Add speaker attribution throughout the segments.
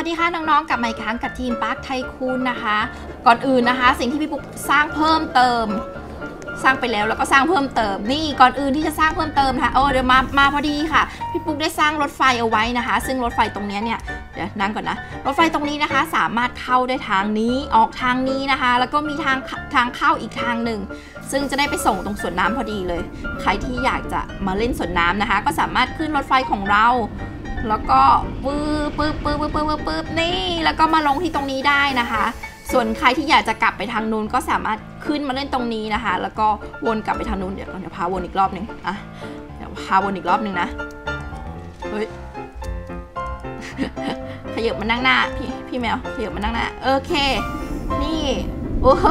Speaker 1: สดีค่ะน้องๆกลับมาอีกครั้งกับทีมปาร์คไทคูนนะคะก่อนอื่นนะคะสิ่งที่พี่ปุ๊กสร้างเพิ่มเติมสร้างไปแล้วก็สร้างเพิ่มเติมนี่ก่อนอื่นที่จะสร้างเพิ่มเติมค่ะเดี๋ยวมาพอดีค่ะพี่ปุ๊กได้สร้างรถไฟเอาไว้นะคะซึ่งรถไฟตรงนี้เนี่ยเดี๋ยวนั่งก่อนนะรถไฟตรงนี้นะคะสามารถเข้าได้ทางนี้ออกทางนี้นะคะแล้วก็มีทางเข้าอีกทางหนึ่งซึ่งจะได้ไปส่งตรงสวนน้ำพอดีเลยใครที่อยากจะมาเล่นสวนน้ำนะคะก็สามารถขึ้นรถไฟของเราแล้วก็ปึ๊บนี่แล้วก็มาลงที่ตรงนี้ได้นะคะส่วนใครที่อยากจะกลับไปทางนู้นก็สามารถขึ้นมาเล่นตรงนี้นะคะแล้วก็วนกลับไปทางนู้นเดี๋ยวพาวนอีกรอบนึงอ่ะเดี๋ยวพาวนอีกรอบนึงนะเฮ้ยขยับมานั่งหน้าพี่แมวขยับมานั่งหน้าโอเคนี่โอ้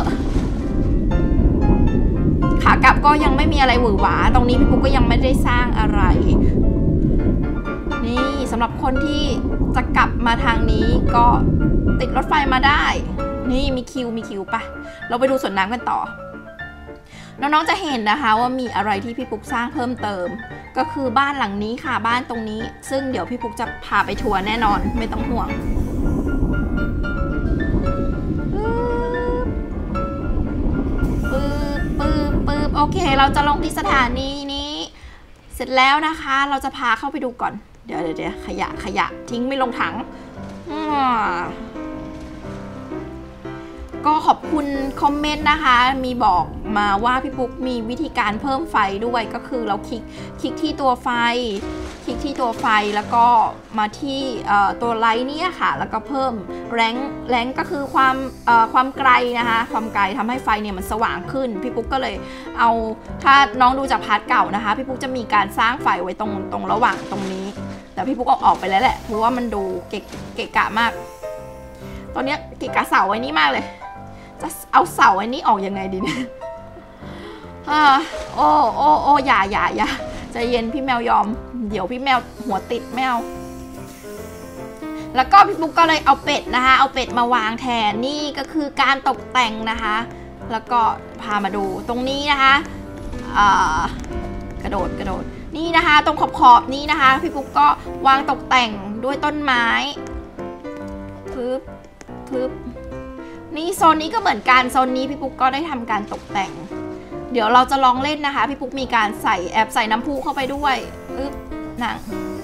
Speaker 1: ขากลับก็ยังไม่มีอะไรหวือหวาตรงนี้พี่ปุ๊กก็ยังไม่ได้สร้างอะไรนี่สำหรับคนที่จะกลับมาทางนี้ก็ติดรถไฟมาได้นี่มีคิวปะเราไปดูสวนน้ำกันต่อน้องๆจะเห็นนะคะว่ามีอะไรที่พี่ปุ๊กสร้างเพิ่มเติมก็คือบ้านหลังนี้ค่ะบ้านตรงนี้ซึ่งเดี๋ยวพี่ปุ๊กจะพาไปทัวร์แน่นอนไม่ต้องห่วงปึ๊บโอเคเราจะลงที่สถานีนี้เสร็จแล้วนะคะเราจะพาเข้าไปดูก่อนเดี๋ยวขยะทิ้งไม่ลงถังก็ขอบคุณคอมเมนต์นะคะมีบอกมาว่าพี่ปุ๊กมีวิธีการเพิ่มไฟด้วยก็คือเราคลิกที่ตัวไฟแล้วก็มาที่ตัวไลท์นี่ค่ะแล้วก็เพิ่มแรงก็คือความไกลนะคะความไกลทำให้ไฟเนี่ยมันสว่างขึ้นพี่ปุ๊กก็เลยเอาถ้าน้องดูจากพาร์ทเก่านะคะพี่ปุ๊กจะมีการสร้างไฟไว้ตรงระหว่างตรงนี้แต่พี่ปุ๊กเอาออกไปแล้วแหละเพราะว่ามันดูเกะกะมากตอนนี้เกะกะเสาไว้นี่มากเลยจะเอาเสาไอ้นี้ออกยังไงดีเนี่ยอย่าใจเย็นพี่แมวยอมเดี๋ยวพี่แมวหัวติดแมวแล้วก็พี่ปุ๊กก็เลยเอาเป็ดนะคะเอาเป็ดมาวางแทนนี่ก็คือการตกแต่งนะคะแล้วก็พามาดูตรงนี้นะคะกระโดดนี่นะคะตรงขอบนี้นะคะพี่ปุ๊กก็วางตกแต่งด้วยต้นไม้ปึ๊บนี่โซนนี้ก็เหมือนกันโซนนี้พี่ปุ๊กก็ได้ทำการตกแต่งเดี๋ยวเราจะลองเล่นนะคะพี่ปุ๊กมีการใส่น้ำพุเข้าไปด้วยนั่ง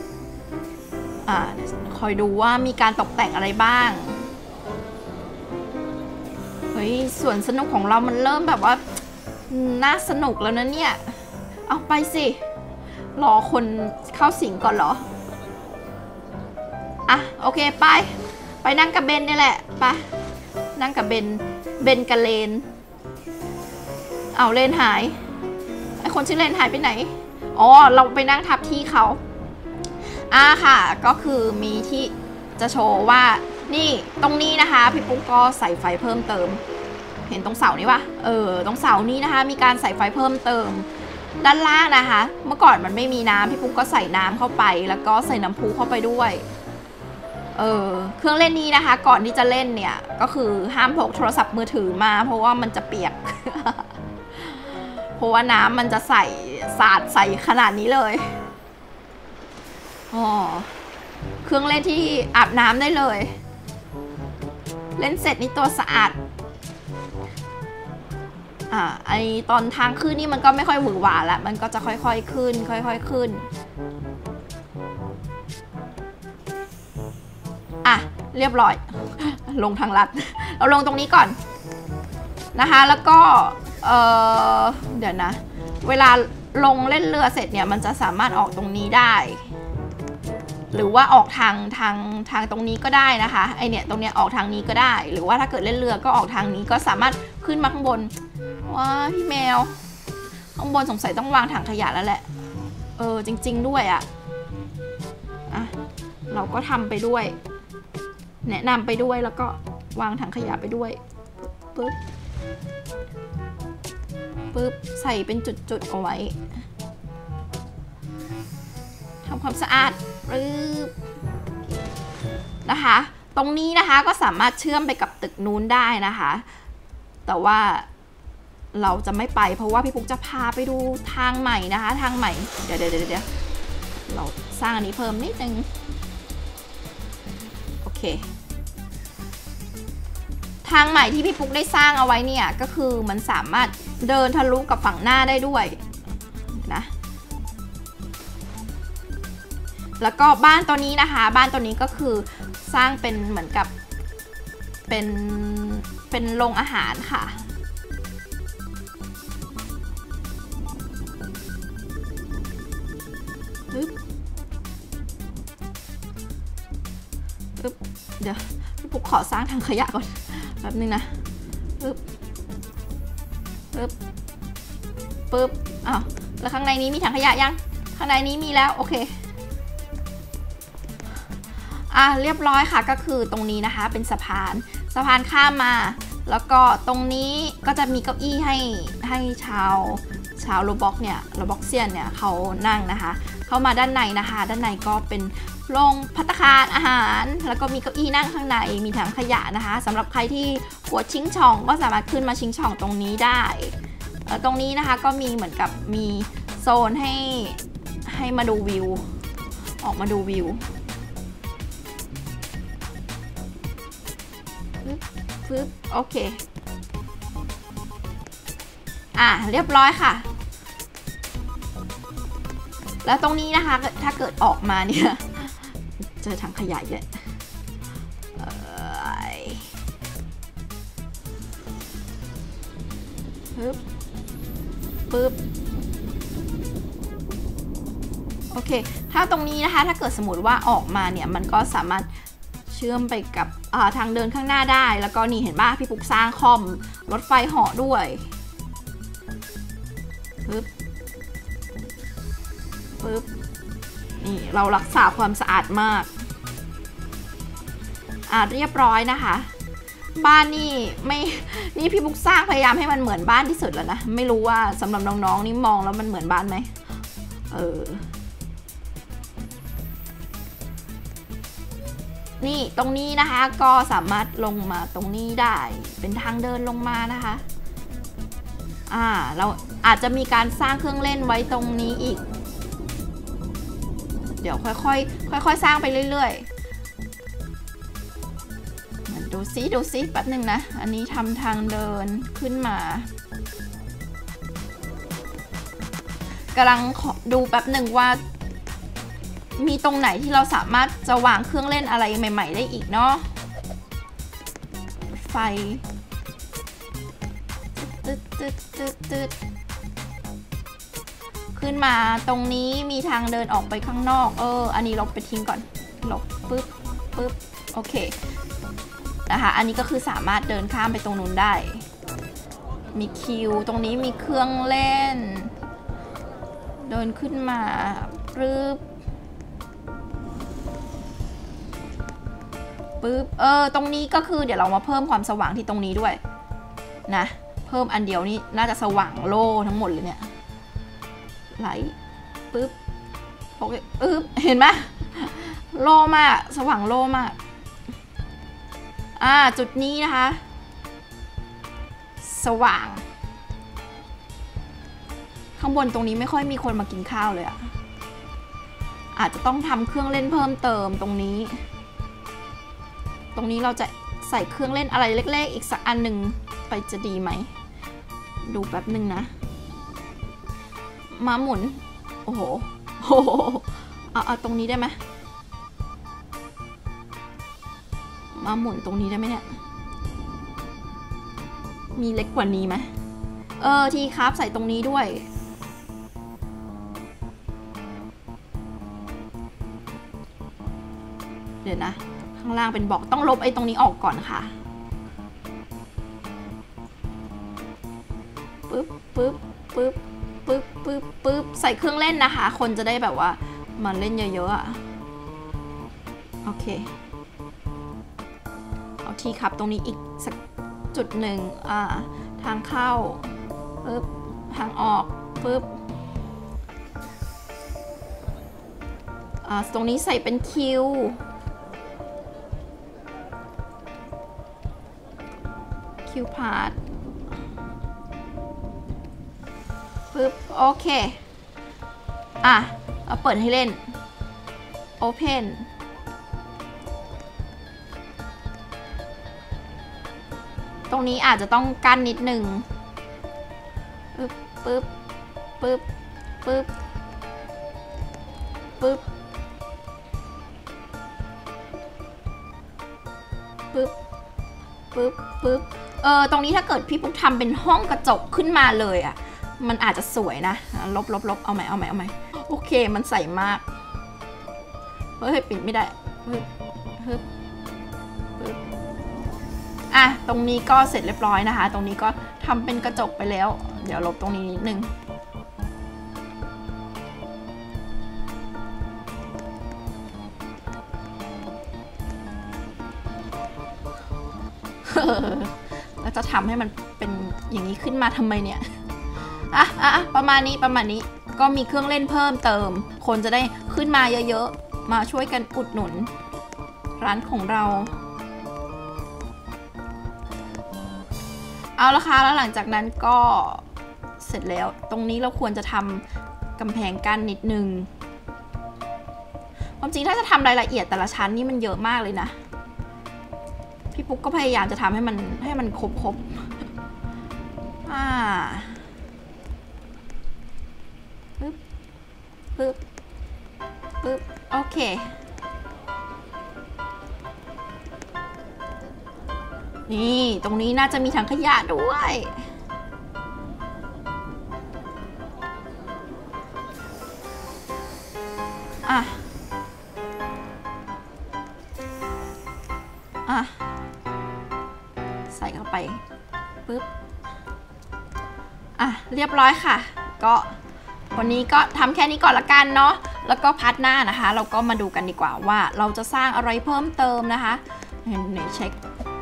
Speaker 1: คอยดูว่ามีการตกแต่งอะไรบ้างเฮ้ยส่วนสนุกของเรามันเริ่มแบบว่าน่าสนุกแล้วนะเนี่ยเอาไปสิรอคนเข้าสิงก่อนเหรอโอเคไปนั่งกับเบนนี่แหละไปนั่งกับเบนกับเลนเอาเลนหายไอคนชื่อเลนหายไปไหนเราไปนั่งทับที่เขาค่ะก็คือมีที่จะโชว์ว่านี่ตรงนี้นะคะพี่ปุ๊กก็ใส่ไฟเพิ่มเติมเห็นตรงเสานี้ปะตรงเสานี้นะคะมีการใส่ไฟเพิ่มเติมด้านล่างนะคะเมื่อก่อนมันไม่มีน้ำพี่ปุ๊กก็ใส่น้ำเข้าไปแล้วก็ใส่น้ำพุเข้าไปด้วยเครื่องเล่นนี้นะคะก่อนที่จะเล่นเนี่ยก็คือห้ามพกโทรศัพท์มือถือมาเพราะว่ามันจะเปียก เพราะว่าน้ำมันจะสาดใส่ขนาดนี้เลยเครื่องเล่นที่อาบน้ำได้เลยเล่นเสร็จนี่ตัวสะอาดไอตอนทางขึ้นนี่มันก็ไม่ค่อยหวือหวาแล้วมันก็จะค่อยๆขึ้นขึ้นเรียบร้อยลงทางลัดเราลงตรงนี้ก่อนนะคะแล้วก็เดี๋ยวนะเวลาลงเล่นเรือเสร็จเนี่ยมันจะสามารถออกตรงนี้ได้หรือว่าออกทางตรงนี้ก็ได้นะคะไอเนี่ยตรงเนี้ยออกทางนี้ก็ได้หรือว่าถ้าเกิดเล่นเรือก็ออกทางนี้ก็สามารถขึ้นมาข้างบนว้าพี่แมวข้างบนสงสัยต้องวางถังขยะแล้วแหละจริงๆด้วยเราก็ทำไปด้วยแนะนำไปด้วยแล้วก็วางถังขยะไปด้วยปึ๊บใส่เป็นจุดๆเอาไว้ทำความสะอาดนะคะตรงนี้นะคะก็สามารถเชื่อมไปกับตึกนู้นได้นะคะแต่ว่าเราจะไม่ไปเพราะว่าพี่ปุ๊กจะพาไปดูทางใหม่นะคะทางใหม่เดี๋ยวเราสร้างอันนี้เพิ่มนิดนึงโอเคทางใหม่ที่พี่ปุ๊กได้สร้างเอาไว้เนี่ยก็คือมันสามารถเดินทะลุกับฝั่งหน้าได้ด้วยนะแล้วก็บ้านตัวนี้นะคะบ้านตัวนี้ก็คือสร้างเป็นเหมือนกับเป็นโรงอาหารค่ะเดี๋ยวพี่ปุ๊กขอสร้างถังขยะก่อนแป๊บนึงนะปึ๊บอ้าวแล้วข้างในนี้มีถังขยะยังข้างในนี้มีแล้วโอเคเรียบร้อยค่ะก็คือตรงนี้นะคะเป็นสะพานข้ามมาแล้วก็ตรงนี้ก็จะมีเก้าอี้ให้ชาวโรบ็อกเนี่ยโรบ็อกเซียนเนี่ยเขานั่งนะคะเข้ามาด้านในนะคะด้านในก็เป็นโรงภัตตาคารอาหารแล้วก็มีเก้าอี้นั่งข้างในมีถังขยะนะคะสำหรับใครที่ปวดชิงช่องก็สามารถขึ้นมาชิงช่องตรงนี้ได้ตรงนี้นะคะก็มีเหมือนกับมีโซนให้มาดูวิวออกมาดูวิวปึ๊บโอเคเรียบร้อยค่ะแล้วตรงนี้นะคะถ้าเกิดออกมาเนี่ยเจอถังขยะเลยปึ๊บโอเคถ้าตรงนี้นะคะถ้าเกิดสมมติว่าออกมาเนี่ยมันก็สามารถเชื่อมไปกับทางเดินข้างหน้าได้แล้วก็นี่เห็นป่ะพี่ปุ๊กสร้างคอมรถไฟเหาะด้วยปึ๊บนี่เรารักษาความสะอาดมากเรียบร้อยนะคะบ้านนี่พี่ปุ๊กสร้างพยายามให้มันเหมือนบ้านที่สุดแล้วนะไม่รู้ว่าสำหรับน้องๆนี่มองแล้วมันเหมือนบ้านไหมนี่ตรงนี้นะคะก็สามารถลงมาตรงนี้ได้เป็นทางเดินลงมานะคะเราอาจจะมีการสร้างเครื่องเล่นไว้ตรงนี้อีกเดี๋ยวค่อยๆสร้างไปเรื่อยๆดูซิแป๊บหนึ่งนะอันนี้ทำทางเดินขึ้นมากำลังดูแป๊บหนึ่งว่ามีตรงไหนที่เราสามารถจะวางเครื่องเล่นอะไรใหม่ๆได้อีกเนาะไฟตึ๊ดขึ้นมาตรงนี้มีทางเดินออกไปข้างนอกอันนี้ลบไปทิ้งก่อนลบปึ๊บโอเคนะคะอันนี้ก็คือสามารถเดินข้ามไปตรงนู้นได้มีคิวตรงนี้มีเครื่องเล่นเดินขึ้นมาปึ๊บตรงนี้ก็คือเดี๋ยวเรามาเพิ่มความสว่างที่ตรงนี้ด้วยนะเพิ่มอันเดียวนี้น่าจะสว่างโล่ทั้งหมดเลยเนี่ยไลท์ปึ๊บโอเคเห็นไหมโล่มากสว่างโล่มากจุดนี้นะคะสว่างข้างบนตรงนี้ไม่ค่อยมีคนมากินข้าวเลยอาจจะต้องทำเครื่องเล่นเพิ่มเติมตรงนี้เราจะใส่เครื่องเล่นอะไรเล็กๆอีกสักอันหนึ่งไปจะดีไหมดูแป๊บหนึ่งนะม้าหมุนโอ้โหเอาตรงนี้ได้ไหมม้าหมุนตรงนี้ได้ไหมเนี่ยมีเล็กกว่านี้ไหมทีครับใส่ตรงนี้ด้วยเดี๋ยวนะข้างล่างเป็นบล็อกต้องลบไอ้ตรงนี้ออกก่อนค่ะปึ๊บใส่เครื่องเล่นนะคะคนจะได้แบบว่ามันเล่นเยอะๆโอเคเอาทีครับตรงนี้อีกสักจุดหนึ่งทางเข้าปึ๊บทางออกปึ๊บตรงนี้ใส่เป็นคิวพาร์ทปึ๊บโอเคเอาเปิดให้เล่น Open ปตรงนี้อาจจะต้องกั้นนิดนึงปึ๊บปึ๊บปึ๊บปึ๊บปึ๊บปึ๊บปึ๊บปึ๊บตรงนี้ถ้าเกิดพี่ปุ๊กทำเป็นห้องกระจกขึ้นมาเลยอ่ะมันอาจจะสวยนะลบเอาใหม่โอเคมันใสมากเฮ้ยปิดไม่ได้ปึ๊บปึ๊บปึ๊บตรงนี้ก็เสร็จเรียบร้อยนะคะตรงนี้ก็ทำเป็นกระจกไปแล้วเดี๋ยวลบตรงนี้นิดนึงแล้วจะทำให้มันเป็นอย่างนี้ขึ้นมาทำไมเนี่ยประมาณนี้ก็มีเครื่องเล่นเพิ่มเติมคนจะได้ขึ้นมาเยอะๆมาช่วยกันอุดหนุนร้านของเราเอาละค่ะแล้วหลังจากนั้นก็เสร็จแล้วตรงนี้เราควรจะทำกำแพงกั้นนิดนึงความจริงถ้าจะทำรายละเอียดแต่ละชั้นนี่มันเยอะมากเลยนะพี่ปุ๊กก็พยายามจะทำให้มันครบปึ๊บโอเคนี่ตรงนี้น่าจะมีถังขยะด้วยใส่เข้าไปปึ๊บเรียบร้อยค่ะก็วันนี้ก็ทำแค่นี้ก่อนละกันเนาะแล้วก็พาร์ทหน้านะคะเราก็มาดูกันดีกว่าว่าเราจะสร้างอะไรเพิ่มเติมนะคะไหนเช็ค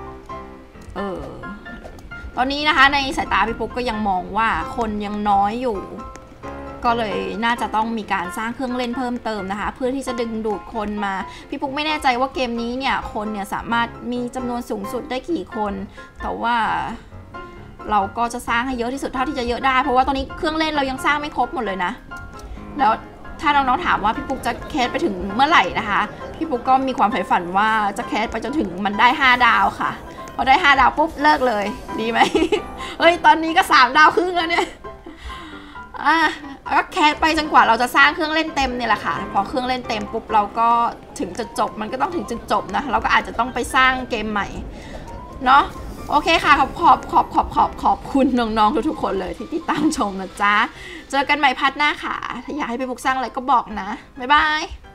Speaker 1: ตอนนี้นะคะในสายตาพี่ปุ๊กก็ยังมองว่าคนยังน้อยอยู่ก็เลยน่าจะต้องมีการสร้างเครื่องเล่นเพิ่มเติมนะคะเพื่อที่จะดึงดูดคนมาพี่ปุ๊กไม่แน่ใจว่าเกมนี้เนี่ยคนเนี่ยสามารถมีจำนวนสูงสุดได้กี่คนแต่ว่าเราก็จะสร้างให้เยอะที่สุดเท่าที่จะเยอะได้เพราะว่าตอนนี้เครื่องเล่นเรายังสร้างไม่ครบหมดเลยนะแล้วถ้าน้องๆถามว่าพี่ปุ๊กจะแคสไปถึงเมื่อไหร่นะคะพี่ปุ๊กก็มีความใฝ่ฝันว่าจะแคสไปจนถึงมันได้5ดาวค่ะพอได้5ดาวปุ๊บเลิกเลยดีไหม เฮ้ยตอนนี้ก็3ดาวครึ่งแล้วเนี่ยก็แคสไปจนกว่าเราจะสร้างเครื่องเล่นเต็มเนี่ยแหละค่ะพอเครื่องเล่นเต็มปุ๊บเราก็ถึงจุดจบมันก็ต้องถึงจุดจบนะเราก็อาจจะต้องไปสร้างเกมใหม่เนาะโอเคค่ะขอบคุณน้องๆทุกๆคนเลยที่ติดตามชมนะจ๊ะเจอกันใหม่พาร์ทหน้าค่ะถ้าอยากให้พี่ปุ๊กสร้างอะไรก็บอกนะบ๊ายบาย